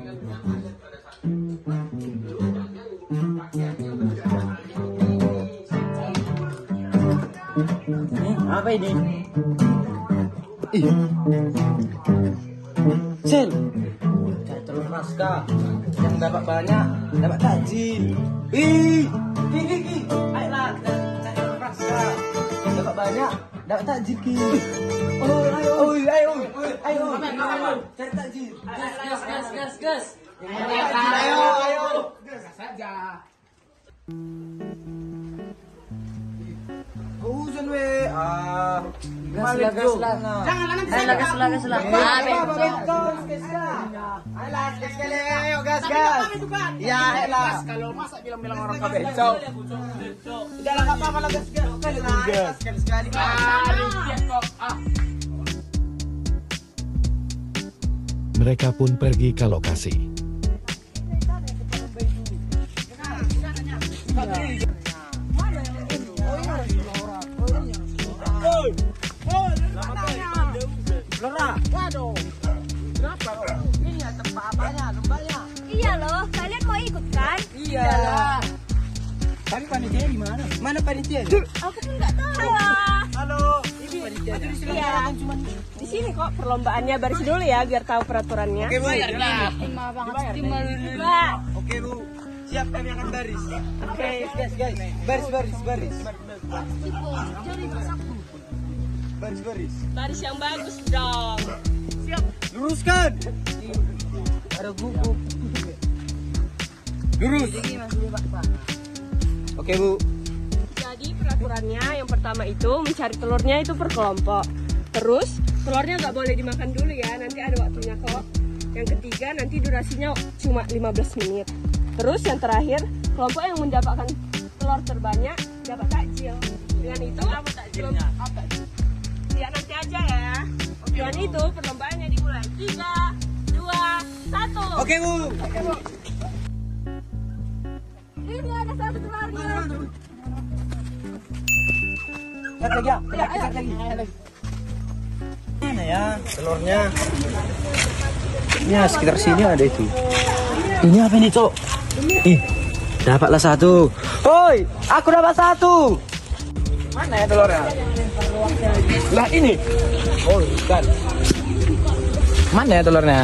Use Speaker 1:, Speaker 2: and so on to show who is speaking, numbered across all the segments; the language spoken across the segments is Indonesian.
Speaker 1: Apa ini? Ih. Cel. Cari telur naskah. Yang dapat banyak, dapat takjil. Ki. Ayolah, cari telur naskah. Yang dapat banyak, dapat takjil, Ki. Ayo. Cari takjil.
Speaker 2: Gas.
Speaker 1: Ayo.
Speaker 2: Gas saja.
Speaker 1: Hujan we.
Speaker 2: Gas lah. Jangan gas lah.
Speaker 1: Ayo gas. Ya, ayolah.
Speaker 2: Kalau masa bilang-bilang orang kabeco.
Speaker 1: Udah lah, enggak apa-apa lah gas. Sekali.
Speaker 3: Mereka pun pergi ke lokasi.
Speaker 1: Lora.
Speaker 2: Waduh. Kenapa?
Speaker 1: Ini ya tempat apanya? Lombanya.
Speaker 4: Iya loh, kalian mau ikut kan?
Speaker 1: Iya. Tapi panitia di mana? Mana panitia?
Speaker 4: Aku pun nggak tahu.
Speaker 1: Halo. Ini panitia.
Speaker 4: Iya. Di sini kok perlombaannya, baris dulu ya biar tahu peraturannya.
Speaker 1: Oke, Bu.
Speaker 4: Mbak.
Speaker 1: Oke, Bu. Siap, kami akan baris.
Speaker 4: Oke.
Speaker 1: Guys. Baris.
Speaker 4: Baris yang bagus dong.
Speaker 1: Luruskan. Ada gugup. Lurus. Oke, Bu.
Speaker 4: Jadi peraturannya yang pertama itu mencari telurnya itu per kelompok. Terus telurnya nggak boleh dimakan dulu ya, nanti ada waktunya kok. Yang ketiga nanti durasinya cuma 15 menit. Terus yang terakhir, kelompok yang mendapatkan telur terbanyak dapat takjil. Dengan itu apa takjilnya? Ya nanti aja ya. Dengan itu perlombaannya dimulai. 3, 2, 1.
Speaker 1: Oke, Bu.
Speaker 4: Ini ada satu telurnya.
Speaker 1: Lihat lagi ya. Lihat lagi. Mana ya telurnya? Ya sekitar sini ada itu. Ini apa ini, Cok? Ih, dapatlah satu. Hoi, aku dapat satu. Mana ya telurnya? Lah ini. Oh, bukan. Mana ya telurnya?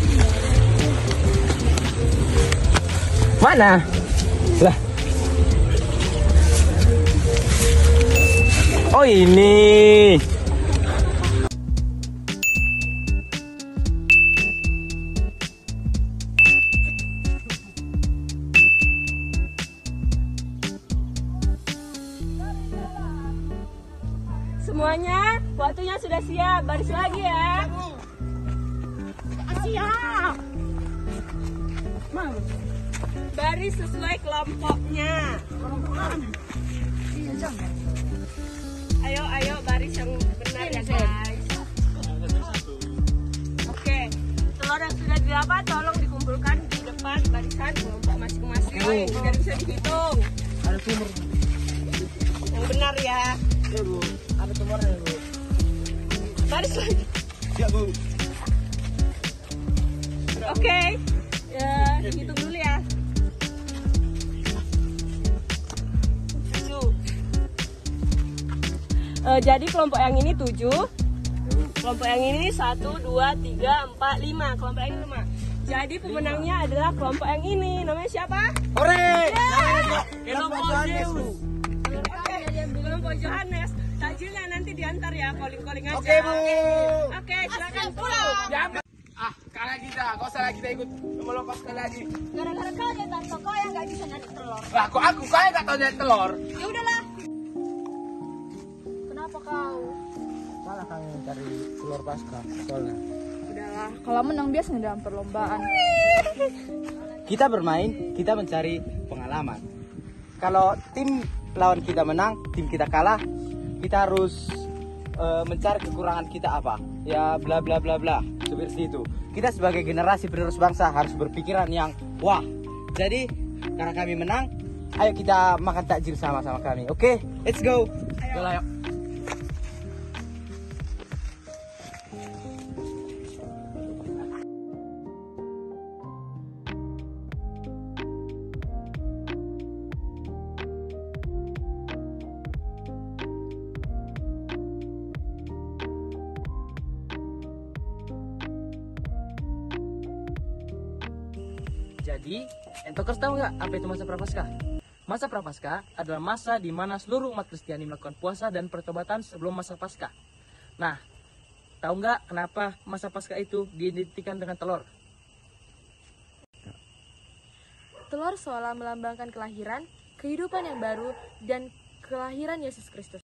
Speaker 1: Mana? Lah. Oh, ini.
Speaker 4: Semuanya, waktunya sudah siap. Baris lagi ya. Siap. Baris sesuai kelompoknya. Ayo baris yang benar ya guys. Oke, telur yang sudah didapat tolong dikumpulkan di depan barisan kelompok masing-masing biar bisa dihitung.
Speaker 1: Ada sumur.
Speaker 4: Yang benar ya.
Speaker 1: Ya, Bu. Ada telurnya, Bu.
Speaker 4: Baris lagi.
Speaker 1: Ya, Bu.
Speaker 4: Oke, hitung dulu ya. 7. Jadi kelompok yang ini 7. Kelompok yang ini 1, 2, 3, 4, 5. Kelompok yang ini 5. Jadi pemenangnya adalah kelompok yang ini. Namanya siapa?
Speaker 1: Hore!
Speaker 4: Kelompok Zeus. Kelompok Johannes. Takjilnya nanti diantar ya, calling aja.
Speaker 1: Oke, Bu.
Speaker 4: Oke, silakan pulang.
Speaker 2: Kalah kita, kau salah kita ikut melepaskan lagi.
Speaker 4: Gara-gara kau ya Tanto, kau yang nggak bisa nyari telur.
Speaker 2: Lah, kok aku nggak tahu nyari telur.
Speaker 4: Ya udahlah. Kenapa kau?
Speaker 1: Salah kami mencari telur pasca soalnya.
Speaker 4: Udahlah, kalau menang biasanya dalam perlombaan.
Speaker 1: Kita bermain, kita mencari pengalaman. Kalau tim lawan kita menang, tim kita kalah, kita harus mencari kekurangan kita apa. Ya bla bla bla bla, seperti itu. Kita sebagai generasi penerus bangsa harus berpikiran yang wah. Jadi karena kami menang, ayo kita makan takjil sama-sama kami. Oke, let's go. Ayo.
Speaker 5: Jadi, entokers tahu nggak apa itu masa prapaskah? Masa prapaskah adalah masa di mana seluruh umat Kristiani melakukan puasa dan pertobatan sebelum masa Paskah. Nah, tahu nggak kenapa masa Paskah itu diidentikan dengan telur?
Speaker 6: Telur seolah melambangkan kelahiran, kehidupan yang baru, dan kelahiran Yesus Kristus.